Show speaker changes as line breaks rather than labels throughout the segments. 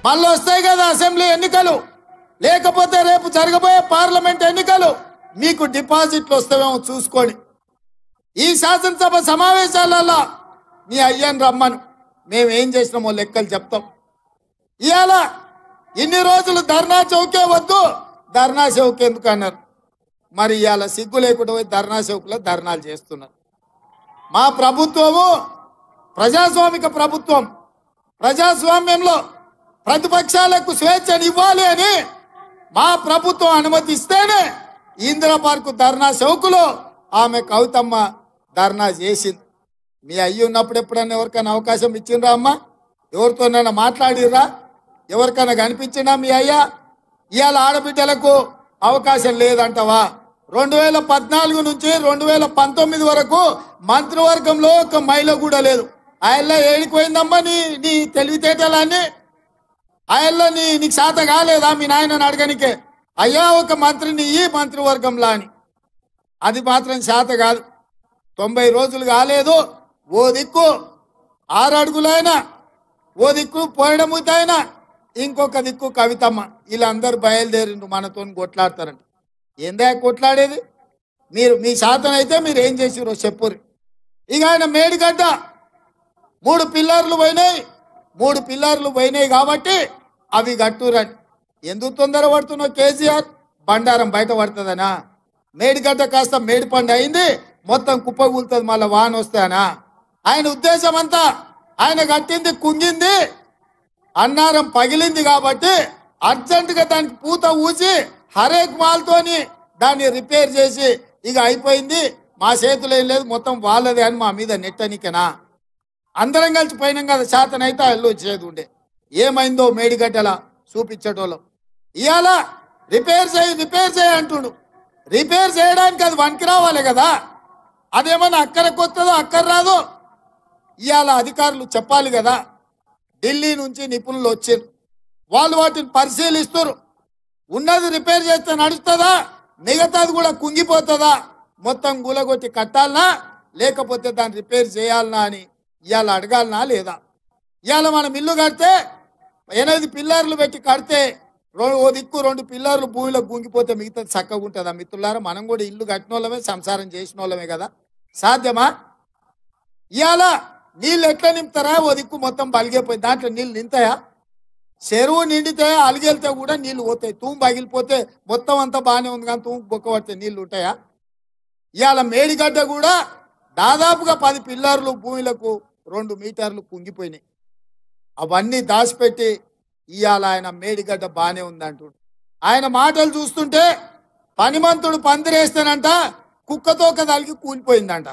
మళ్ళీ వస్తాయి కదా అసెంబ్లీ ఎన్నికలు, లేకపోతే రేపు జరగబోయే పార్లమెంట్ ఎన్నికలు, మీకు డిపాజిట్లు వస్తావేమో చూసుకోండి. ఈ శాసనసభ సమావేశాలలో మీ అయ్యని రమ్మను, మేమేం చేసినామో లెక్కలు చెప్తాం. ఇవాళ ఇన్ని రోజులు ధర్నా చౌకే వద్దు, ధర్నా చౌక్ ఎందుకు అన్నారు. మరి ఇవాళ సిగ్గు లేకుండా పోయి ధర్నా చౌక్లో ధర్నాలు చేస్తున్నారు. మా ప్రభుత్వము ప్రజాస్వామిక ప్రభుత్వం. ప్రజాస్వామ్యంలో ప్రతిపక్షాలకు స్వేచ్ఛను ఇవ్వాలి అని మా ప్రభుత్వం అనుమతిస్తేనే ఇందిరా పార్కు ధర్నా చౌకులో ఆమె కవితమ్మ ధర్నా చేసింది. మీ అయ్యి ఉన్నప్పుడు ఎప్పుడైనా ఎవరికైనా అవకాశం ఇచ్చిండ్రా అమ్మ? ఎవరితోనైనా మాట్లాడిర్రా? ఎవరికైనా కనిపించినా మీ అయ్యా? ఇవాళ ఆడబిడ్డలకు అవకాశం లేదంటవా? 2014 నుంచి 2019 వరకు మంత్రివర్గంలో ఒక మహిళ కూడా లేదు. ఆయల్లో ఏడిపోయిందమ్మా నీ తెలివితేటలన్నీ? ఆయల్లో నీకు శాత కాలేదా మీ నాయనని అడగనికే? అయ్యా ఒక మంత్రిని ఈ మంత్రివర్గంలో అని. అది మాత్రం శాత కాదు. 90 రోజులు కాలేదు. ఓ దిక్కు 6 అడుగులైనా, ఓ దిక్కు పోయడముతైనా, ఇంకొక దిక్కు కవితమ్మ. వీళ్ళందరూ బయలుదేరిండు మనతో కొట్లాడతారంట. ఏందా కొట్లాడేది? మీ శాతం అయితే మీరు ఏం చేసిరో చెప్పుర్రి. ఇక ఆయన మేడిగడ్డ 3 పిల్లర్లు పోయినాయి. 3 పిల్లర్లు పోయినాయి కాబట్టి అవి కట్టురండి. ఎందుకు తొందర పడుతున్నావు కేసీఆర్? బండారం బయట పడుతుందనా? మేడిగడ్డ కాస్త మేడిపండు అయింది, మొత్తం కుప్పగూలుతుంది మళ్ళీ వాన వస్తానా? ఆయన ఉద్దేశం అంతా ఆయన కట్టింది కుంగింది, అన్నారం పగిలింది కాబట్టి అర్జెంటుగా దానికి పూత ఊసి హరేక్ మాల్తోని దాన్ని రిపేర్ చేసి ఇక అయిపోయింది, మా చేతులు ఏం లేదు, మొత్తం వాళ్ళదే అని మా మీద నెట్టనికనా? అందరం కలిసి పోయినాం కదా, శాతనైతే అల్లు వచ్చేది ఉండే. ఏమైందో మేడిగడ్డలా చూపించటోళ్ళం. ఇవాళ రిపేర్ చేయి అంటుండు. రిపేర్ చేయడానికి అది వనికి రావాలి కదా. అదేమన్నా అక్కడికి వస్తుందో అక్కర రాదో ఇవాళ అధికారులు చెప్పాలి కదా. ఢిల్లీ నుంచి నిపుణులు వచ్చారు, వాళ్ళు వాటిని పరిశీలిస్తారు. ఉన్నది రిపేర్ చేస్తే నడుస్తుందా, మిగతాది కూడా కుంగిపోతుందా, మొత్తం గులగొట్టి కట్టాలనా లేకపోతే దాన్ని రిపేర్ చేయాలనా అని ఇవాళ అడగాలనా లేదా? ఇవాళ మనం ఇల్లు కడితే 8 పిల్లర్లు పెట్టి కడితే ఓ దిక్కు 2 పిల్లర్లు భూమిలో గుంగిపోతే మిగతాది చక్కగా ఉంటుందా? మిత్రులారా, మనం కూడా ఇల్లు కట్టిన వాళ్ళమే, సంసారం చేసిన వాళ్ళమే కదా. సాధ్యమా? ఇవాళ నీళ్ళు ఎట్లా నింపుతారా? ఓ దిక్కు మొత్తం బలిగిపోయి దాంట్లో నీళ్ళు నింతాయా? చెరువు నిండితే అలిగెళ్తే కూడా నీళ్లు పోతాయి. తూము పగిలిపోతే మొత్తం అంతా బాగానే ఉంది కానీ తూము బొక్క పడితే నీళ్లు ఉంటాయా? ఇవాళ మేడిగడ్డ కూడా దాదాపుగా 10 పిల్లర్లు భూమిలకు 2 మీటర్లు కుంగిపోయినాయి. అవన్నీ దాచిపెట్టి ఇవాళ ఆయన మేడిగడ్డ బాగానే ఉందంటుండు. ఆయన మాటలు చూస్తుంటే పనిమంతుడు పందిరేస్తేనంట కుక్కతో కదలికి కూలిపోయిందంట.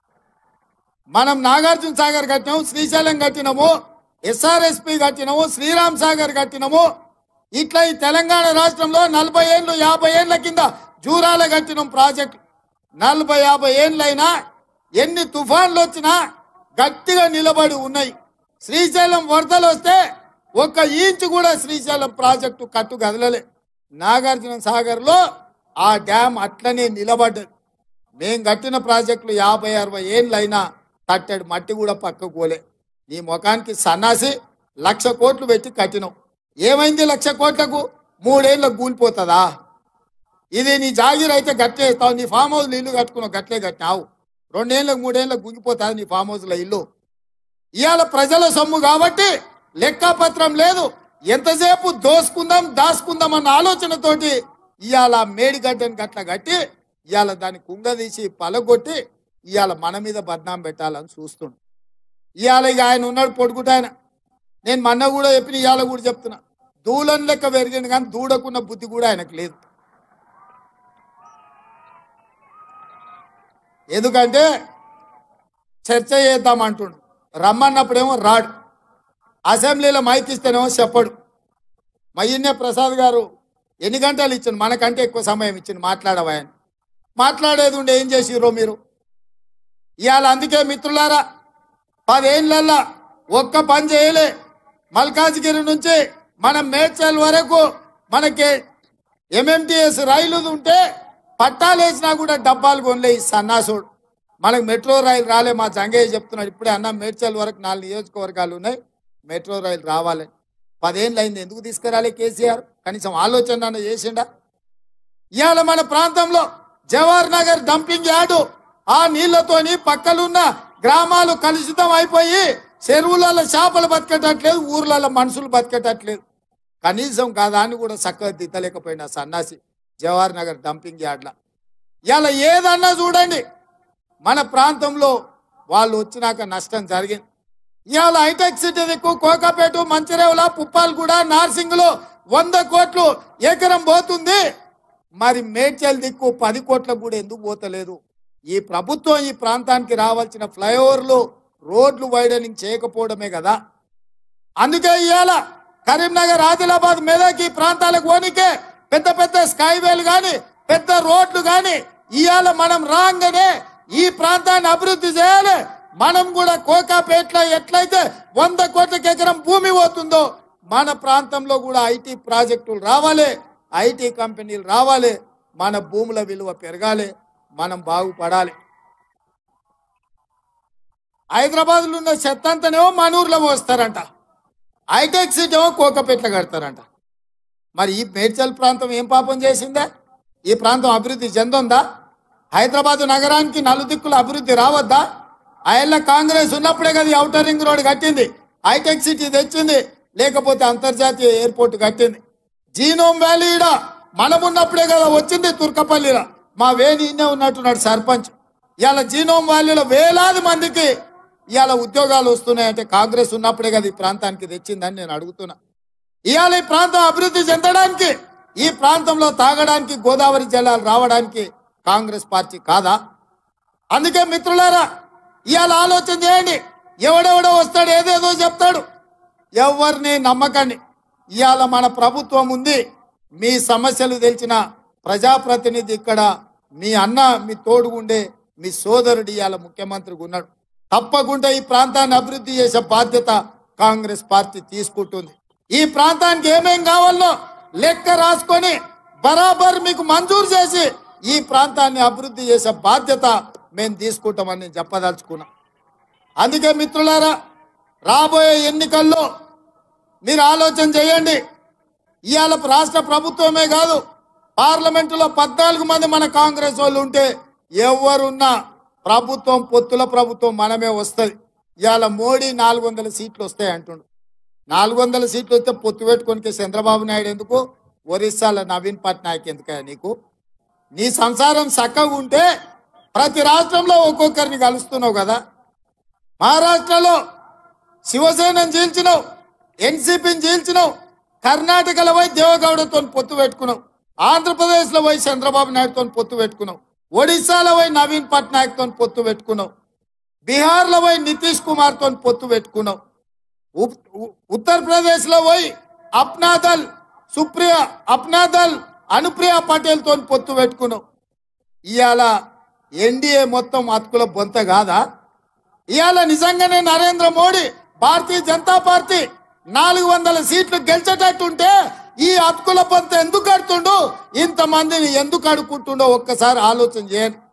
మనం నాగార్జున సాగర్ కట్టినాము, శ్రీశైలం కట్టినాము, ఎస్ఆర్ఎస్పి కట్టినాము, శ్రీరామ్ సాగర్ కట్టినాము. ఇట్లా ఈ తెలంగాణ రాష్ట్రంలో 40 ఏళ్ళు 50 ఏళ్ల కింద జూరాల కట్టినాం ప్రాజెక్టు. 40-50 ఏళ్ళైనా ఎన్ని తుఫాన్లు వచ్చినా గట్టిగా నిలబడి ఉన్నాయి. శ్రీశైలం వరదలు వస్తే 1 ఇంచు కూడా శ్రీశైలం ప్రాజెక్టు కట్టు కదలలే. నాగార్జున సాగర్లో ఆ డ్యామ్ అట్లనే నిలబడ్డది. మేం కట్టిన ప్రాజెక్టులు 50-60 ఏళ్ళైనా కట్టడు మట్టి కూడా పక్కకు పోలే. నీ ముఖానికి సన్నాసి 1,00,000 కోట్లు పెట్టి కట్టినావు. ఏమైంది 1,00,000 కోట్లకు? 3 ఏళ్ళకు కూలిపోతుందా? ఇది నీ జాగీర్ అయితే గట్టేస్తావు. నీ ఫామ్ హౌస్లో ఇల్లు కట్టుకున్నావు, గట్లే కట్టినావు. 2 ఏళ్ళకు 3 ఏళ్ళకు గుంగిపోతుంది నీ ఫామ్ హౌస్లో ఇల్లు. ఇవాళ ప్రజల సొమ్ము కాబట్టి లెక్కపత్రం లేదు. ఎంతసేపు దాచుకుందాం అన్న ఆలోచనతోటి ఇవాళ మేడిగడ్డని గట్ల కట్టి ఇవాళ దాన్ని కుంగదీసి పలగొట్టి ఇవాళ మన మీద బద్నాం పెట్టాలని చూస్తుండు. ఇవాళ ఇక ఆయన ఉన్నాడు పొడుగుట ఆయన. నేను మొన్న కూడా చెప్పిన, ఇవాళ కూడా చెప్తున్నా, దూలం లెక్క పెరిగింది కానీ దూడకున్న బుద్ధి కూడా ఆయనకు లేదు. ఎందుకంటే చర్చ చేద్దామంటుండు, రమ్మన్నప్పుడేమో రాడు, అసెంబ్లీలో మైక్ ఇస్తేనేమో చెప్పడు. మయ్యన్నే ప్రసాద్ గారు ఎన్ని గంటలు ఇచ్చిండు, మనకంటే ఎక్కువ సమయం ఇచ్చిండు మాట్లాడవాయని. మాట్లాడేది ఉండే ఏం చేసిర్రో మీరు ఇవాళ. అందుకే మిత్రులారా, 10 ఏళ్ళల్లో ఒక్క పని చేయలే. మల్కాజ్గిరి నుంచి మనం మేడ్చల్ వరకు మనకి ఎంఎంటీఎస్ రైలు ఉంటే పట్టాలు వేసినా కూడా డబ్బాలు కొనలే ఈ సన్నాసుడు. మనకు మెట్రో రైలు రాలే. మా జంగయ్య చెప్తున్నాడు ఇప్పుడే, అన్న మేడ్చల్ వరకు 4 నియోజకవర్గాలు ఉన్నాయి, మెట్రో రైలు రావాలని. 10 ఏళ్ళు అయింది, ఎందుకు తీసుకురాలే కేసీఆర్? కనీసం ఆలోచన చేసిండా? ఇవాళ మన ప్రాంతంలో జవహర్ నగర్ డంపింగ్ యార్డు, ఆ నీళ్లతోని పక్కలున్న గ్రామాలు కలుషితం అయిపోయి చెరువులలో చేపలు బతికేటట్లేదు, ఊర్లలో మనుషులు బతికేటట్లేదు. కనీసం కాదాన్ని కూడా చక్కగా దిద్దలేకపోయినా సన్నాసి జవహర్ నగర్ డంపింగ్ యార్డ్ల. ఇలా ఏదన్నా చూడండి, మన ప్రాంతంలో వాళ్ళు వచ్చినాక నష్టం జరిగింది. ఇవాళ హైటెక్ సిటీ దిక్కు కోకాపేట, మంచిరేవుల, పుప్పాలగూడ, నార్సింగ్లో 100 కోట్లు ఎకరం పోతుంది. మరి మేడ్చల్ దిక్కు 10 కోట్లకు కూడా ఎందుకు పోతలేదు? ఈ ప్రభుత్వం ఈ ప్రాంతానికి రావాల్సిన ఫ్లైఓవర్లు, రోడ్లు వైడనింగ్ చేయకపోవడమే కదా. అందుకే ఇవాళ కరీంనగర్, ఆదిలాబాద్, మెదక్ ఈ ప్రాంతాలకు పోనీకే పెద్ద పెద్ద స్కైవేలు కానీ పెద్ద రోడ్లు కానీ ఇవాళ మనం రాగానే ఈ ప్రాంతాన్ని అభివృద్ధి చేయాలి. మనం కూడా కోకాపేటలో ఎట్లయితే 100 కోట్లకి ఎకరం భూమి పోతుందో మన ప్రాంతంలో కూడా ఐటీ ప్రాజెక్టులు రావాలి, ఐటీ కంపెనీలు రావాలి, మన భూముల విలువ పెరగాలి, మనం బాగుపడాలి. హైదరాబాద్లో ఉన్న చెత్త అంతనేమో మన ఊర్లో మోస్తారంట, హైటెక్ సిటీ ఏమో కోకాపేటలో కడతారంట. మరి ఈ మేడ్చల్ ప్రాంతం ఏం పాపం చేసిందా? ఈ ప్రాంతం అభివృద్ధి చెందుందా? హైదరాబాద్ నగరానికి నలుదిక్కుల అభివృద్ధి రావద్దా? ఆయల్ల కాంగ్రెస్ ఉన్నప్పుడే కదా ఔటర్ రింగ్ రోడ్ కట్టింది, హైటెక్ సిటీ తెచ్చింది, లేకపోతే అంతర్జాతీయ ఎయిర్పోర్ట్ కట్టింది. జీనోమ్ వ్యాలీ మనం ఉన్నప్పుడే కదా వచ్చింది తుర్కపల్లిలో. మా వేణి ఇన్నే ఉన్నట్టున్నాడు సర్పంచ్. ఇవాళ జీనోమ్ వ్యాలీలో వేలాది మందికి ఇవాళ ఉద్యోగాలు వస్తున్నాయంటే కాంగ్రెస్ ఉన్నప్పుడే కదా ఈ ప్రాంతానికి తెచ్చిందని నేను అడుగుతున్నా. ఇవాళ ఈ ప్రాంతం అభివృద్ధి చెందడానికి, ఈ ప్రాంతంలో తాగడానికి గోదావరి జలాలు రావడానికి కాంగ్రెస్ పార్టీ కాదా? అందుకే మిత్రులారా, ఇవాళ ఆలోచన చేయండి. ఎవడెవడో వస్తాడు, ఏదేదో చెప్తాడు, ఎవరిని నమ్మకండి. ఇవాళ మన ప్రభుత్వం ఉంది, మీ సమస్యలు తెలిసిన ప్రజాప్రతినిధి ఇక్కడ మీ అన్న, మీ తోడుగుండే మీ సోదరుడు ఇవాళ ముఖ్యమంత్రిగా ఉన్నాడు. తప్పకుండా ఈ ప్రాంతాన్ని అభివృద్ధి చేసే బాధ్యత కాంగ్రెస్ పార్టీ తీసుకుంటుంది. ఈ ప్రాంతానికి ఏమేం కావాలో లెక్క రాసుకొని బరాబర్ మీకు మంజూరు చేసి ఈ ప్రాంతాన్ని అభివృద్ధి చేసే బాధ్యత మేము తీసుకుంటామని నేను చెప్పదలుచుకున్నా. అందుకే మిత్రులారా, రాబోయే ఎన్నికల్లో మీరు ఆలోచన చేయండి. ఇవాళ రాష్ట్ర ప్రభుత్వమే కాదు, పార్లమెంటులో 14 మంది మన కాంగ్రెస్ వాళ్ళు ఉంటే ఎవరున్నా ప్రభుత్వం, పొత్తుల ప్రభుత్వం మనమే వస్తుంది. ఇవాళ మోడీ 400 సీట్లు వస్తాయి అంటుండు. 400 సీట్లు వస్తే పొత్తు పెట్టుకోనికే చంద్రబాబు నాయుడు ఎందుకు? ఒరిస్సాలో నవీన్ పట్నాయక్ ఎందుకయ్యా నీకు? నీ సంసారం చక్కగా ఉంటే ప్రతి రాష్ట్రంలో ఒక్కొక్కరిని కలుస్తున్నావు కదా. మహారాష్ట్రలో శివసేనని చీల్చినావు, ఎన్సీపీని చీల్చినావు, కర్ణాటకలో పోయి దేవగౌడతో పొత్తు పెట్టుకున్నావు, ఆంధ్రప్రదేశ్లో పోయి చంద్రబాబు నాయుడుతో పొత్తు పెట్టుకున్నావు, ఒడిశాలో పోయి నవీన్ పట్నాయక్తో పొత్తు పెట్టుకున్నావు, బీహార్లో పోయి నితీష్ కుమార్తో పొత్తు పెట్టుకున్నావు, ఉత్తరప్రదేశ్లో పోయి అప్నాదల్ అనుప్రియ పటేల్తో పొత్తు పెట్టుకున్నావు. ఇవాళ ఎన్డీఏ మొత్తం అతుకుల బొంత కాదా? ఇవాళ నిజంగానే నరేంద్ర మోడీ భారతీయ జనతా పార్టీ 400 సీట్లు గెలిచేటట్టుంటే ఈ అతుకుల బొంత ఎందుకు కడుతుండో, ఇంతమందిని ఎందుకు అడుక్కుంటుండో ఒక్కసారి ఆలోచన చేయండి.